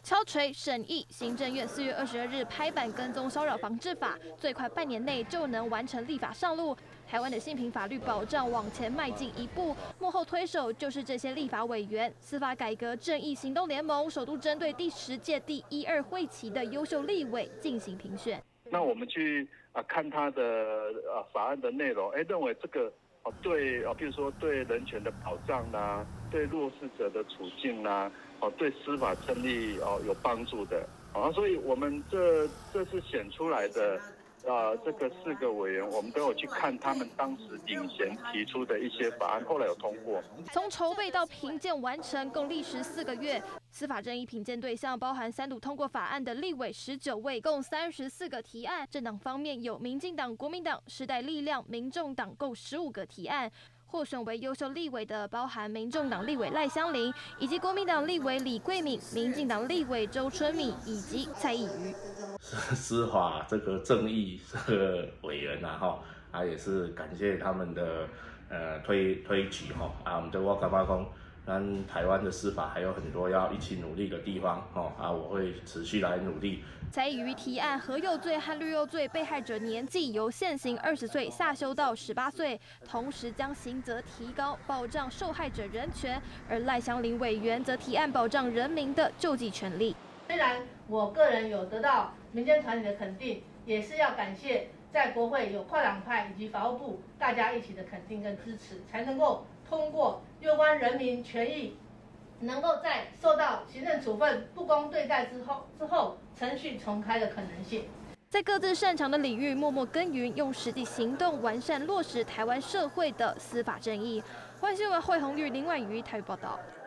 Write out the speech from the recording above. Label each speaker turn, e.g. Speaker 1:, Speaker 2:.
Speaker 1: 敲锤审议，行政院4月22日拍板跟踪骚扰防治法，最快半年内就能完成立法上路。台湾的性平法律保障往前迈进一步，幕后推手就是这些立法委员。司法改革正义行动联盟首度针对第10届第1、2会期的优秀立委进行评选。
Speaker 2: 那我们去看他的法案的内容，认为这个对比如说对人权的保障啦，对弱势者的处境啦，对司法正义有帮助的，所以我们这次选出来的这个4个委员，我们都有去看他们当时领衔提出的一些法案，后来有通过。
Speaker 1: 从筹备到评鉴完成，共历时4个月。司法正义评鉴对象包含3读通过法案的立委19位，共34个提案。政党方面有民进党、国民党、时代力量、民众党共15个提案。获选为优秀立委的包含民众党立委赖香伶，以及国民党立委李桂敏、民进党立委周春米以及蔡易余。
Speaker 3: 司法这个正义这个委员也是感谢他们的推举我们我感觉讲，咱台湾的司法还有很多要一起努力的地方我会持续来努力。
Speaker 1: 蔡易余提案何幼罪和绿幼罪被害者年纪由现行20岁下修到18岁，同时将刑责提高，保障受害者人权。而赖香伶委员则提案保障人民的救济权利。
Speaker 4: 虽然我个人有得到民间团体的肯定，也是要感谢在国会有跨党派以及法务部大家一起的肯定跟支持，才能够通过有关人民权益能够在受到行政处分不公对待之后程序重开的可能性。
Speaker 1: 在各自擅长的领域默默耕耘，用实际行动完善落实台湾社会的司法正义。欢迎新闻惠红玉、林婉瑜台语报道。